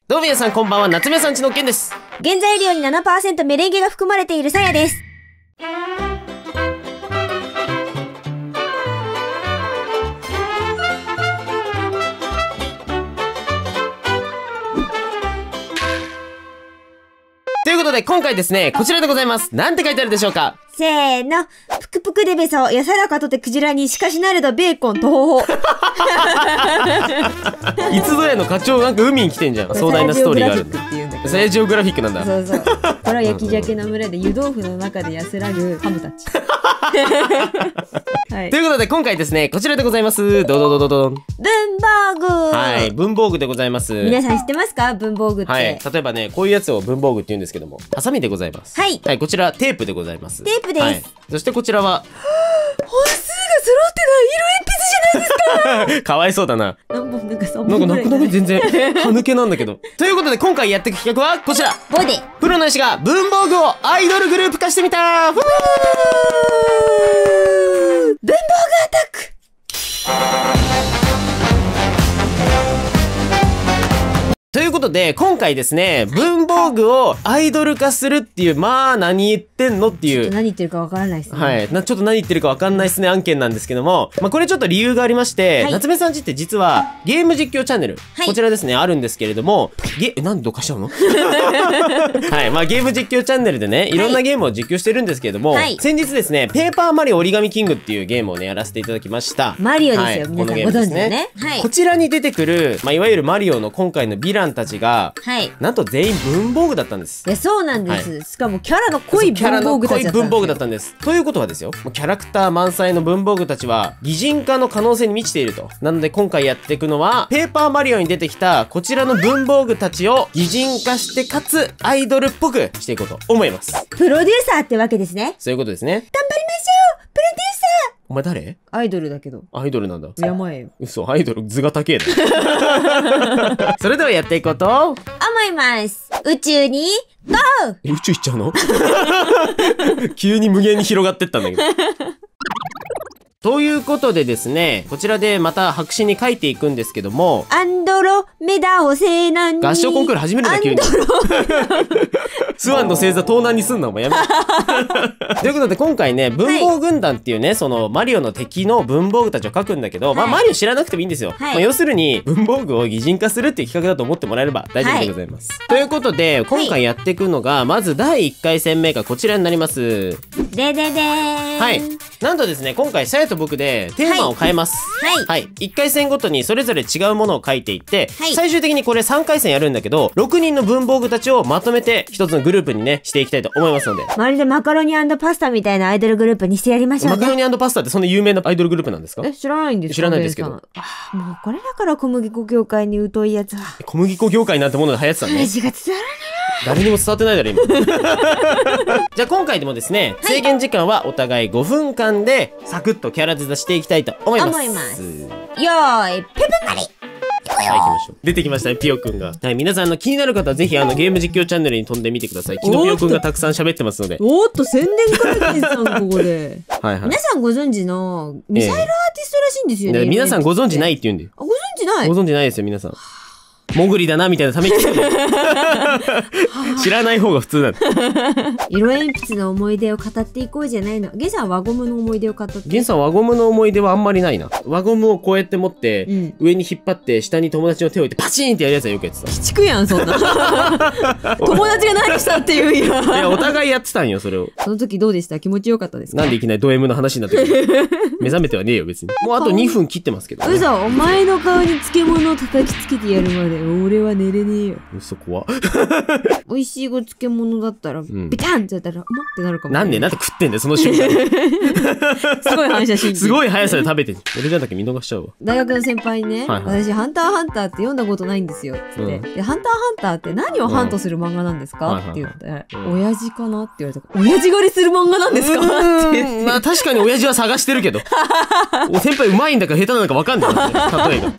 どうも皆さんこんばんは、夏目さんちのけんです。 原材料に 7% メレンゲが含まれているさやです。 ということで今回ですね、こちらでございます。なんて書いてあるでしょうか。 せーの。ぷくぷくでべそ、やさらかとてクジラに、しかしなれどベーコンとほほ。 いつぞやの課長なんか海に来てんじゃん。壮大なストーリーがある。サヤジオグラフィックなんだ。 そうそう。これは焼き鮭の群れで湯豆腐の中で安らぐハムたち。はい、 ということで今回ですね、こちらでございます。ドドドドドン。 文房具。 はい、文房具でございます。 皆さん知ってますか？文房具って。 はい。例えばね、こういうやつを文房具って言うんですけども、ハサミでございます。 はい。 はい、こちらテープでございます。 テープです。はい、 そしてこちらは本数が揃ってない色鉛筆じゃないですか。 かわいそうだな。 なんかなくなる全然歯抜けなんだけど。ということで今回やっていく企画はこちら。 ボディ。 プロの医師が文房具をアイドルグループ化してみた。文房具アタック。 ということで今回ですね、文房具をアイドル化するっていう、まあ何言ってんのっていう、 何言ってるかわからないですね。 はい、ちょっと何言ってるかわかんないですね案件なんですけども、まあこれちょっと理由がありまして、はい、夏目さんちって実はゲーム実況チャンネル、はい、こちらですねあるんですけれども、なんでどかしちゃうの？はい、まあゲーム実況チャンネルでね、いろんなゲームを実況してるんですけれども、はい、先日ですね、ペーパーマリオ折り紙キングっていうゲームをねやらせていただきました。 マリオですよ、 はい、 皆さんご存知のね。はい、 こちらに出てくる、まあいわゆるマリオの今回のヴィランたちが、はい、なんと全員文房具だったんです。 いや、そうなんです。はい、しかもキャラが濃い文房具たちだったんですよ。 文房具だったんです。ということはですよ、キャラクター満載の文房具たちは擬人化の可能性に満ちていると。なので今回やっていくのは、ペーパーマリオに出てきたこちらの文房具たちを擬人化してかつアイドルっぽくしていこうと思います。 プロデューサーってわけですね。 そういうことですね。 頑張りましょう、プロデューサー。 お前誰？ アイドルだけど。 アイドルなんだ。 敬えよ。 嘘、アイドル図が高えな。それではやっていこうと思います。宇宙にゴー。 宇宙行っちゃうの？急に無限に広がってったんだけど。ということでですね、こちらでまた白紙に書いていくんですけども、 アンドロメダ星なんに合唱コンクール始めるな、急に。スワンの星座盗難にすんな、お前やめろ。ということで今回ね、文房軍団っていうね、そのマリオの敵の文房具たちを書くんだけど、まあマリオ知らなくてもいいんですよ。まあ要するに文房具を擬人化するっていう企画だと思ってもらえれば大丈夫でございます。ということで、今回やっていくのが、まず第1回戦目がこちらになります。 でででーん。 はい。なんとですね、今回さやと僕でテーマを変えます。はい。1回戦ごとにそれぞれ違うものを書いていって、最終的にこれ3回戦やるんだけど、6人の文房具たちをまとめて一つのグループにね、していきたいと思いますので。 まるでマカロニ&パスタみたいなアイドルグループにしてやりましょうね。 マカロニ&パスタってそんな有名なアイドルグループなんですか？ 知らないんですか？ 知らないですけど。 もうこれだから小麦粉業界に疎いやつは。 小麦粉業界なんてものが流行ってたね。 味が伝わらない。 誰にも伝わってないだろ今。じゃあ今回でもですね、制限時間はお互い5分間でサクッとキャラデザしていきたいと思います。 よーい、ペペマリ。 はい、行きましょう。出てきましたね、ピヨくんが。はい、皆さん気になる方はぜひゲーム実況チャンネルに飛んでみてください。キノピヨくんがたくさん喋ってますので。 おーっと、宣伝会議さん、ここで。 はいはい。 皆さんご存知のミサイルアーティストらしいんですよね。 皆さんご存知ないって言うんで。 ご存知ない？ ご存知ないですよ、皆さん。モグリだなみたいなために知らない方が普通なの。 色鉛筆の思い出を語っていこうじゃないの。ゲンさんは輪ゴムの思い出を語って。 ゲンさん輪ゴムの思い出はあんまりないな。輪ゴムをこうやって持って、上に引っ張って下に友達の手を置いてパチンってやるやつはよくやってた。 鬼畜やんそんな。友達が何したっていういやお互いやってたんよそれを。 その時どうでした？気持ちよかったですか？ なんでいきなりド M の話になってる？目覚めてはねえよ別に。もうあと2分切ってますけど、ね。 嘘、お前の顔に漬物を叩きつけてやるまで俺は寝れねえよ。 嘘怖っ。 美味しいご漬物だったら、ビタンってやったら、ってなるかも。 なんで食ってんだよその瞬間。 すごい反射神経。 すごい速さで食べてる。俺じゃなきゃ見逃しちゃうわ。 大学の先輩にね、私ハンターハンターって読んだことないんですよ。つって。で、ハンターハンターって何をハントする漫画なんですかって言ったら、親父かなって言われた。親父狩りする漫画なんですかって言って。 まあ確かに親父は探してるけど。先輩うまいんだか下手なのか分かんない。例えが。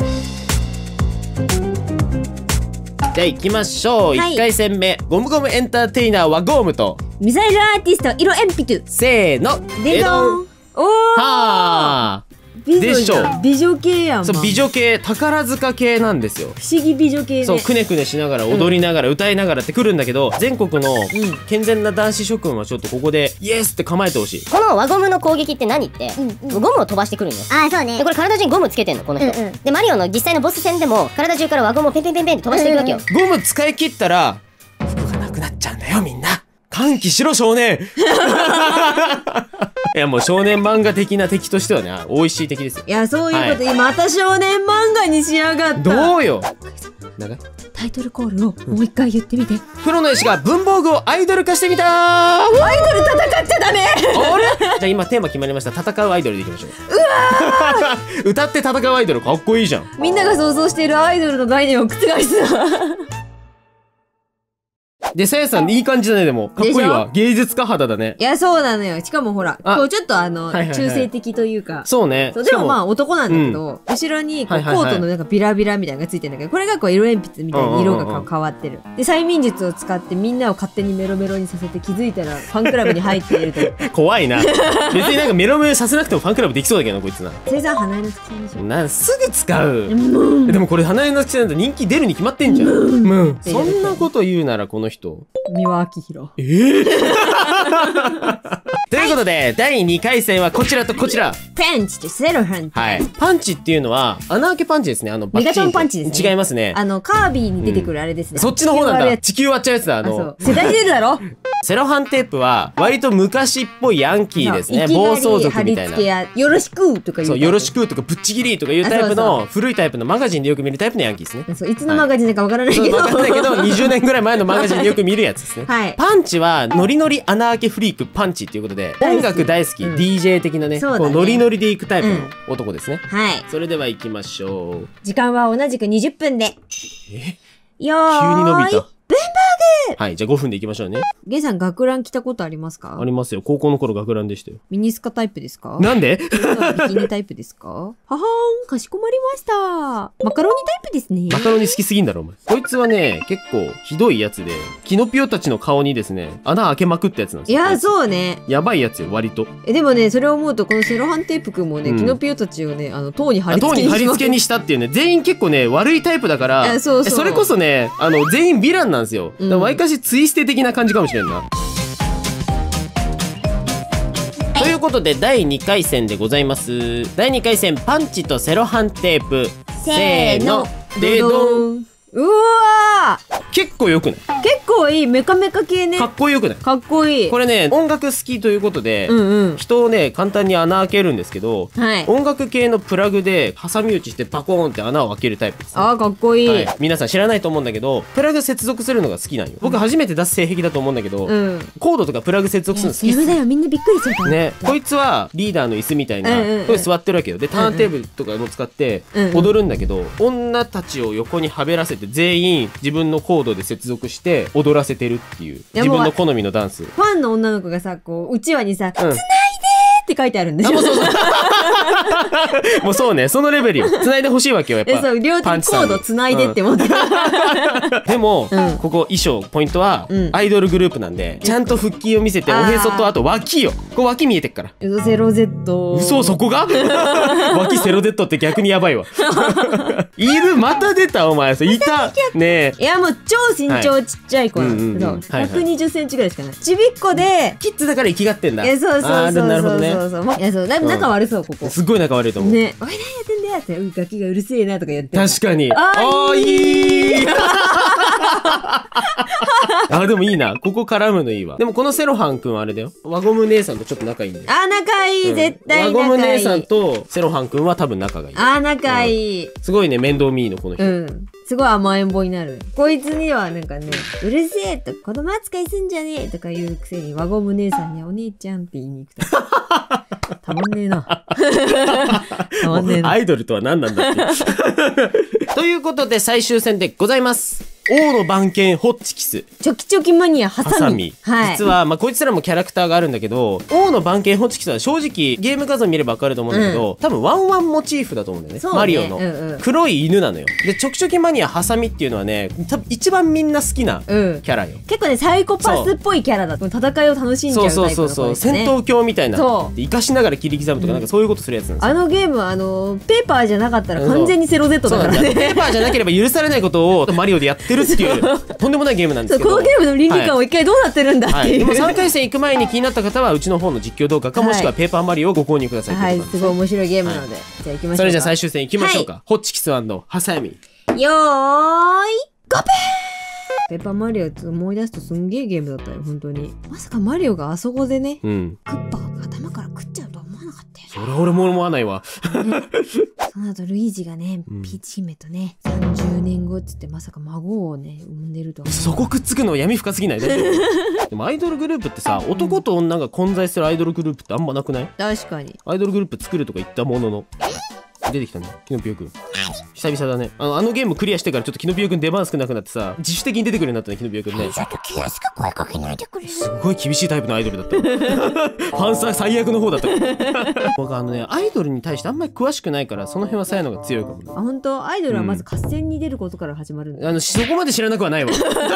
じゃあ行きましょう。1回戦目、ゴムゴムエンターテイナーはゴームとミサイルアーティスト色鉛筆。 せーの、 でどん。おー。 はー。 でしょ。 美女系やん。 そう、美女系、宝塚系なんですよ。 不思議美女系ね。 そう、くねくねしながら踊りながら歌いながらってくるんだけど、全国の健全な男子諸君はちょっとここでイエスって構えてほしい。 この輪ゴムの攻撃って何って、ゴムを飛ばしてくるんよ。 ああ、そうね。 でこれ体中にゴムつけてんのこの人。でマリオの実際のボス戦でも体中から輪ゴムをペンペンペンペンって飛ばしていくわけよ。 ゴム使い切ったら服がなくなっちゃうんだよみんな。歓喜しろ少年。いやもう少年漫画的な敵としてはね、美味しい敵ですよ。 いや、そういうこと、また少年漫画にしやがった。 どうよ。長い。 タイトルコールをもう一回言ってみて。 プロの絵師が文房具をアイドル化してみたー。 アイドル戦っちゃダメ。 あれ？じゃあ今テーマ決まりました。戦うアイドルでいきましょう。うわー。歌って戦うアイドルかっこいいじゃん。 みんなが想像しているアイドルの概念を覆すな。 で、さやさんいい感じだね。でもかっこいいわ。芸術家肌だね。 いや、そうなのよ。しかもほら、こうちょっと中性的というか。 そうね。 でもまあ男なんだけど、後ろにコートのなんかビラビラみたいなのがついてるんだけど、これがこう色鉛筆みたいに色が変わってる。で、催眠術を使ってみんなを勝手にメロメロにさせて気づいたらファンクラブに入っていると。 怖いな。別になんかメロメロさせなくてもファンクラブできそうだけどな、こいつな。 それじゃあ花江之助さんでしょ。 すぐ使う。でもこれ花江之助さんだと人気出るに決まってんじゃん。そんなこと言うならこの人。 三輪明宏。 ということで、第2回戦はこちらとこちら。 パンチとセロハン。 はい。パンチっていうのは、穴開けパンチですね。 メガトンパンチですね。 違いますね。 カービィに出てくるあれですね。 そっちの方なんだ。地球割っちゃうやつだ。 世代出るだろ。 セロハンテープは、割と昔っぽいヤンキーですね。暴走族みたいな。 よろしくとか言う。 そう、よろしくとかぶっちぎりとかいうタイプの、古いタイプのマガジンでよく見るタイプのヤンキーですね。 そう、いつのマガジンだかわからないけど。 わからないけど、20年ぐらい前のマガジンでよく見るやつですね。 はい。 パンチは、ノリノリ穴開けフリークパンチっていうことで、音楽大好き、DJ 的なね、ノリノリでいくタイプの男ですね。 はい。 それでは行きましょう。 時間は同じく20分で。 急に伸びた。 文房具。 はい、じゃあ5分で行きましょうね。 ゲンさん、学ラン着たことありますか？ ありますよ。高校の頃学ランでしたよ。 ミニスカタイプですか？ なんで？ ビキニタイプですか？ははーん、かしこまりました。マカロニタイプですね。 マカロニ好きすぎんだろ、お前。こいつはね、結構ひどいやつで、キノピオたちの顔にですね、穴開けまくったやつなんですよ。 いや、そうね。 やばいやつよ、割と。 でもね、それを思うと、このセロハンテープくんもね、キノピオたちをね、塔に貼り付けにしたっていうね、全員結構ね、悪いタイプだから、それこそね、全員ヴィランなんですよ。わりかしツイステ的な感じかもしれんな。ということで第2回戦でございます。第2回戦パンチとセロハンテープ。せーの。でどん。 うわー、 結構よくない？ 結構いい。メカメカ系ね。 かっこよくない？ かっこいい。 これね、音楽好きということで、人をね簡単に穴開けるんですけど、音楽系のプラグで挟み撃ちしてバコーンって穴を開けるタイプですね。 あー、かっこいい、 皆さん知らないと思うんだけど、プラグ接続するのが好きなんよ。僕初めて出す性癖だと思うんだけど、コードとかプラグ接続するの好きっす。 それだよ、みんなびっくりしちゃったね。こいつはリーダーの椅子みたいなこれ座ってるわけよ。でターンテーブルとかも使って踊るんだけど、女たちを横にはべらせて全員自分のコードで接続して踊らせてるっていう自分の好みのダンス。 ファンの女の子がさ、こううちわにさ、つないでって書いてあるんでしょ。 もうそうね、そのレベルよ。繋いでほしいわけよ、やっぱ。 そう、両手にコード繋いでって思って。 でも、ここ衣装、ポイントは、アイドルグループなんで、ちゃんと腹筋を見せて、おへそとあと脇よ。こう脇見えてっから。 セロゼット。 嘘、そこが脇セロゼットって逆にやばいわ。いる、また出た、お前。いた。ねえ。 いや、もう超身長ちっちゃい子なんですけど、120センチぐらいしかない。ちびっこで、 キッズだから生きがってんだ。 そうそうそう。 なるほどね。 いや、そう、だいぶ仲悪そう、ここ。 すっごい仲悪いと思う。 ね、おい、何やってんだよって、ガキがうるせえなとか言って。 確かに。いいでもいいな。ここ絡むのいいわ。でもこのセロハンくんはあれだよ。輪ゴム姉さんとちょっと仲いいんだよ。 仲いい、絶対仲いい。輪ゴム姉さんとセロハンくんは多分仲がいい。 仲いい。 すごいね、面倒見いいの、この人。 すごい甘えん坊になる。こいつにはなんかね、うるせえと子供扱いすんじゃねえとか言うくせに、輪ゴム姉さんにお姉ちゃんって言いに行くと。たまんねえな。 アイドルとは何なんだって。ということで最終戦でございます。 王の番犬ホッチキスチョキチョキマニアハサミ。はい。 実は、まあ、こいつらもキャラクターがあるんだけど、王の番犬ホッチキスは正直ゲーム画像見ればわかると思うんだけど、多分ワンワンモチーフだと思うんだよね。 そうねマリオの、黒い犬なのよ。で、チョキチョキマニアハサミっていうのはね、多分一番みんな好きなキャラよ。 結構ね、サイコパスっぽいキャラだと戦いを楽しんじゃうタイプの子ですね。 戦闘狂みたいな。生かしながら切り刻むとか、なんかそういうことするやつなんですよ。 あのゲームはペーパーじゃなかったら完全にセロ Z だからね。 ペーパーじゃなければ許されないことをマリオでやってるっていうとんでもないゲームなんですけど、 このゲームの倫理観は一回どうなってるんだっていう、 でも3回戦行く前に気になった方はうちの方の実況動画か、もしくはペーパーマリオをご購入ください。 はい、すごい面白いゲームなので、じゃあ行きましょうか。 それじゃあ最終戦行きましょうか。ホッチキス&ハサミ。 よーいゴペー。ペーパーマリオって思い出すとすんげえゲームだったよ、本当に。まさかマリオがあそこでね、クッパが頭から食っちゃうとは思わなかったよ。 それ俺も思わないわ。 その後ルイージがね、ピーチ姫とね、30年後っつってまさか孫をね、産んでるとは。 そこくっつくの闇深すぎない？大丈夫？でもアイドルグループってさ、男と女が混在するアイドルグループってあんまなくない？ 確かに。 アイドルグループ作るとか言ったものの。出てきたね、キノピオくん。久々だね。あのゲームクリアしてからちょっとキノピオくん出番少なくなってさ、自主的に出てくるようになったね、キノピオくんね。 ちょっと気安く声かけないでくれ。 すごい厳しいタイプのアイドルだった。ファンサー最悪の方だった。僕アイドルに対してあんまり詳しくないから、その辺はさやのが強いかもね。 あ、本当？アイドルはまず合戦に出ることから始まるんだ。 そこまで知らなくはないわ。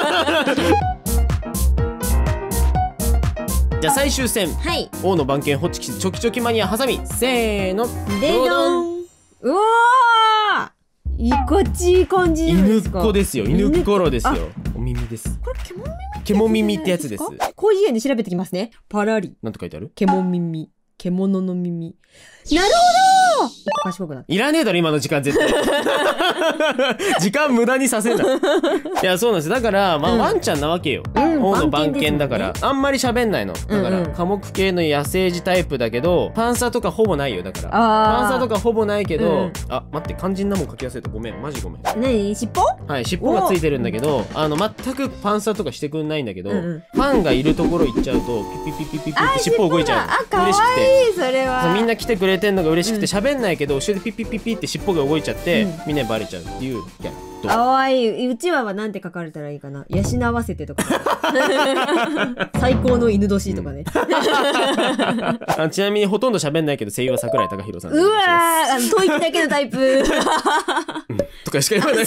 じゃあ最終戦、王の番犬ホッチキスチョキチョキマニアハサミ、せーの、 でどん。うわー、いかちい感じなんですか。 犬っ子ですよ、犬っころですよ。お耳です。 これケモ耳？ ケモ耳ってやつです。 広辞苑で調べてきますね。パラリ。 なんと書いてある？ ケモ耳。獣の耳。なるほど。賢くなった。 いらねえだろ今の時間絶対。時間無駄にさせない。いやそうなんです。だからまあワンちゃんなわけよ。王の番犬だからあんまり喋んないの。だから寡黙系の野生児タイプだけど、パンサーとかほぼないよ。だからパンサーとかほぼないけど、あ待って肝心なもん書き忘れた。ごめんマジごめん。 何？尻尾？ はい、尻尾がついてるんだけど、全くパンサーとかしてくんないんだけど、ファンがいるところ行っちゃうとピピピピピピって尻尾動いちゃう。 あ、かわいい。それはみんな来てくれてんのが嬉しくて喋んないけど、後ろでピピピピって尻尾が動いちゃってみんなにバレちゃうっていうキャラ。 かわいい。うちわはなんて書かれたらいいかな。養わせてとか。最高の犬年とかね。 ちなみにほとんど喋んないけど声優は桜井貴弘さん。 うわー、吐息だけのタイプ。 とかしか言わない。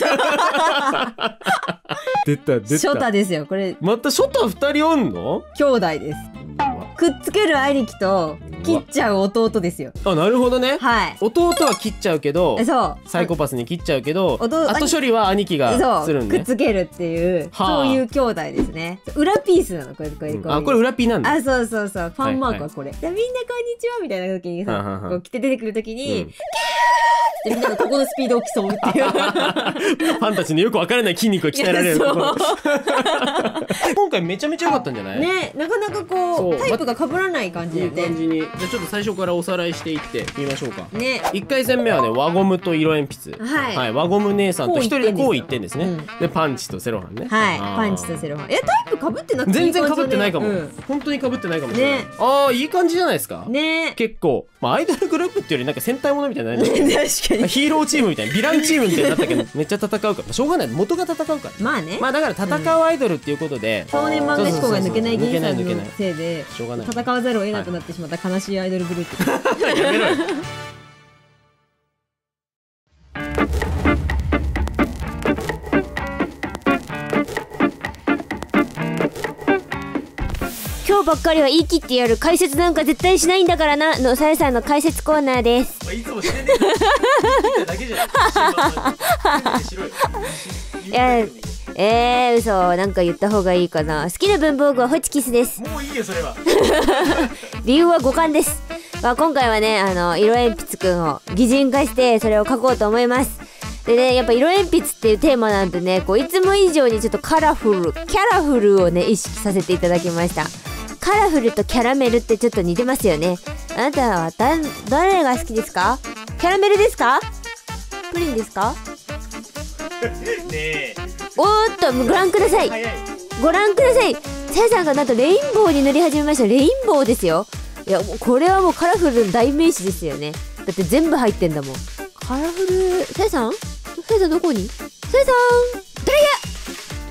出た。 ショタですよこれ。 またショタ2人おんの？ 兄弟です。くっつける兄貴と切っちゃう弟ですよ。 あ、なるほどね。 はい。 弟は切っちゃうけど、 そうサイコパスに切っちゃうけど、後処理は兄貴がするんね。 くっつけるっていう、そういう兄弟ですね。裏ピースなのこれ。 あ、これ裏ピーなんだ。 あ、そうファンマークはこれ。みんなこんにちはみたいな時にさ、こう来て出てくる時に。みんなのここのスピードを競うっていう。ファンたちのよく分からない筋肉を鍛えられる。今回めちゃめちゃ良かったんじゃない？ ね、なかなかこうタイプが被らない感じでね。 いい感じに。じゃあちょっと最初からおさらいしていってみましょうか。 ね。 1回戦目はね、輪ゴムと色鉛筆。はい。輪ゴム姉さんと一人でこう言ってんですね。でパンチとセロハンね。 はい。パンチとセロハン。タイプ被ってなくて全然被ってないかも。本当に被ってないかもしれない。ああ、いい感じじゃないですか。ね。結構アイドルグループっていうよりなんか戦隊ものみたいな。確かに。ヒーローチームみたいな、ヴィランチームみたいになったけど、めっちゃ戦うからしょうがない。元が戦うから。まあね。まあだから戦うアイドルっていうことで、 少年漫画志向が抜けない芸人さんのせいで戦わざるを得なくなってしまった悲しいアイドルグループ。やめろよ。 今日ばっかりは言い切ってやる、解説なんか絶対しないんだからなのさやさんの解説コーナーです。 いつもしてねえだけじゃいや、嘘、なんか言った方がいいかな。好きな文房具はホチキスです。 もういいよそれは。 理由は五感です。今回はね、色鉛筆くんを擬人化してそれを描こうと思います。でね、やっぱ色鉛筆っていうテーマなんでね、こういつも以上にちょっとキャラフルをね意識させていただきました。カラフルとキャラメルってちょっと似てますよね。あなたは誰が好きですか？キャラメルですか？プリンですか？ ねえ。 おーっと、ご覧ください。ご覧ください。さやさんがなんとレインボーに塗り始めました。レインボーですよ。いや、もうこれはもうカラフルの代名詞ですよね。だって全部入ってんだもん。カラフル、さやさんどこに？さやさん、ドライヤー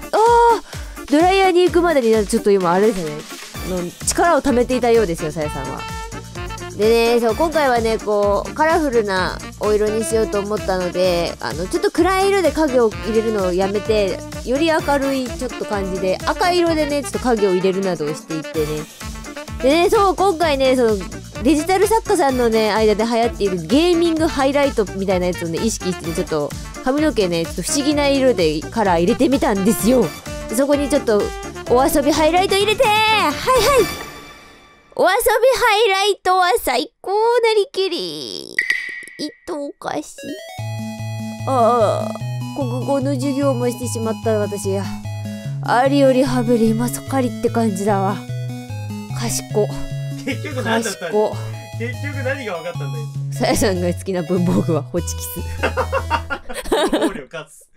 ドライヤーに行くまでにちょっと今あれですね、力を貯めていたようですよ、さやさんは。でね、そう今回はねこうカラフルなお色にしようと思ったので、ちょっと暗い色で影を入れるのをやめて、より明るいちょっと感じで赤色でねちょっと影を入れるなどをしていってね。でね、そう今回ねそのデジタル作家さんのね間で流行っているゲーミングハイライトみたいなやつをね意識してね、ちょっと髪の毛ねちょっと不思議な色でカラー入れてみたんですよ。でそこにちょっとお遊びハイライト入れて、はいはい、お遊びハイライトは最高なりきり。おかしい。ああ、国語の授業もしてしまった私や。ありよりはべり今そかりって感じだわ。賢。 結局何だったんだ。結局何が分かったんだよ。 さやさんが好きな文房具はホチキス。 暴力勝つ。